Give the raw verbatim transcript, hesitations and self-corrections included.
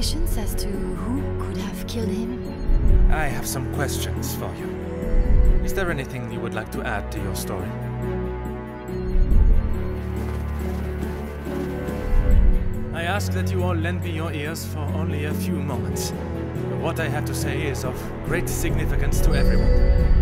suspicions as to who could have killed him? I have some questions for you. Is there anything you would like to add to your story? I ask that you all lend me your ears for only a few moments. What I have to say is of great significance to everyone.